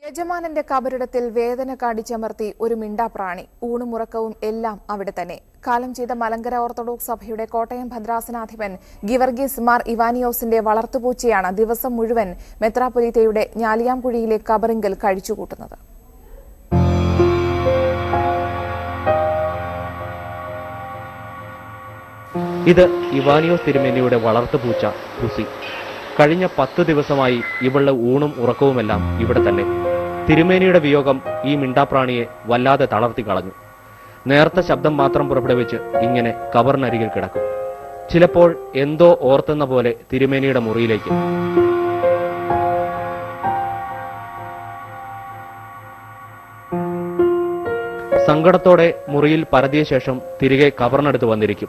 യജമാനന്റെ കബറിടത്തിൽ വേദന കാടിച്ചമർത്തി ഒരു മിണ്ടാപ്രാണി. ഊണുമുറക്കവും എല്ലാം അവിടെ തന്നെ. കാലം ചെയ്ത മലങ്കര ഓർത്തഡോക്സ് സഭയുടെ കോട്ടയം ഭദ്രാസനാധിപൻ ഗിവർഗീസ് മാർ ഇവാനിയോസിന്റെ വളർത്തുപൂച്ചയാണ് ദിവസം മുഴുവൻ മെത്രാപ്പൊലീത്തയുടെ ഞാലിയാംകുഴിയിലെ കബറിങ്കൽ കഴിച്ചുകൂട്ടുന്നത്. ഇത് ഇവാനിയോസ് തിരുമേനിയുടെ വളർത്തുപൂച്ച പുസി. കഴിഞ്ഞ 10 ദിവസമായി ഇവളുടെ ഊണും ഉറക്കവുമെല്ലാം ഇവിടെ തന്നെ. തിരുമേനിയുടെ വിയോഗം ഈ മിണ്ടാപ്രാണിയെ വല്ലാതെ തളർത്തി കളഞ്ഞു. നേർത്ത ശബ്ദം മാത്രം പുറപ്പെടുവിച്ച് ഇങ്ങനെ കബറിനരികിൽ കിടക്കും. ചിലപ്പോൾ എന്തോ ഓർത്തെന്ന പോലെ തിരുമേനിയുടെ മുറിയിലേക്ക്. സങ്കടത്തോടെ മുറിയിൽ പരതിയ ശേഷം തിരികെ കബറിനടുത്ത് വന്നിരിക്കും.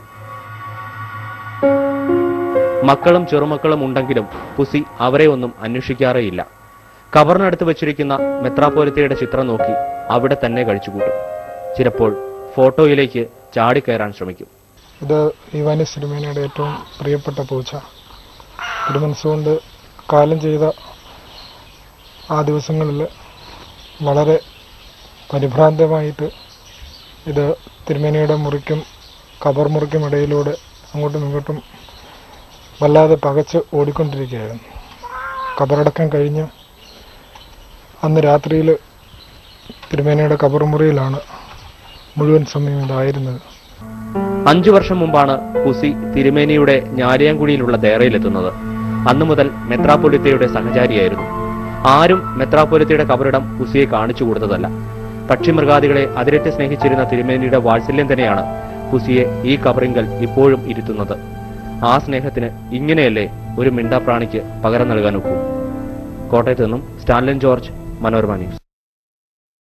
മക്കളും ചെറുമക്കളും ഉണ്ടെങ്കിലും പുസി അവരെ ഒന്നും അന്വേഷിക്കാറേയില്ല. കബറിനടുത്ത് വെച്ചിരിക്കുന്ന മെത്രാപ്പൊലീത്തയുടെ ചിത്രം നോക്കി അവിടെ തന്നെ കഴിച്ചുകൂട്ടും. ചിലപ്പോൾ ഫോട്ടോയിലേക്ക് ചാടിക്കയറാൻ ശ്രമിക്കും. ഇത് ഇവാനിയോസ് തിരുമേനിയുടെ ഏറ്റവും പ്രിയപ്പെട്ട പൂച്ച. തിരുമനസ്സുകൊണ്ട് കാലം ചെയ്ത ആ ദിവസങ്ങളിൽ വളരെ പരിഭ്രാന്തമായിട്ട് ഇത് തിരുമേനിയുടെ മുറിക്കും കബർ മുറിക്കും ഇടയിലൂടെ അങ്ങോട്ടും ഇങ്ങോട്ടും വല്ലാതെ പകച്ച് ഓടിക്കൊണ്ടിരിക്കുകയായിരുന്നു. കബറടക്കം കഴിഞ്ഞ് അന്ന് രാത്രിയിൽ തിരുമേനിയുടെ കബർ മുറിയിലാണ് മുഴുവൻ സമയം ഇതായിരുന്നത്. 5 വർഷം മുമ്പാണ് പുസി തിരുമേനിയുടെ ഞാലിയാംകുഴിയിലുള്ള ദേറയിലെത്തുന്നത്. അന്നു മുതൽ മെത്രാപ്പൊലീത്തയുടെ സഹചാരിയായിരുന്നു. ആരും മെത്രാപ്പൊലീത്തയുടെ കബറിടം പുസിയെ കാണിച്ചു കൊടുത്തതല്ല. പക്ഷിമൃഗാദികളെ അതിരറ്റ് സ്നേഹിച്ചിരുന്ന തിരുമേനിയുടെ വാത്സല്യം തന്നെയാണ് പുസിയെ ഈ കബറിങ്കൽ ഇപ്പോഴും ഇരുത്തുന്നത്. ആ സ്നേഹത്തിന് ഇങ്ങനെയല്ലേ ഒരു മിണ്ടാപ്രാണിക്ക് പകരം നൽകാൻ ഒക്കൂ. കോട്ടയത്ത് നിന്നും സ്റ്റാൻലിൻ ജോർജ്, മനോരമ ന്യൂസ്.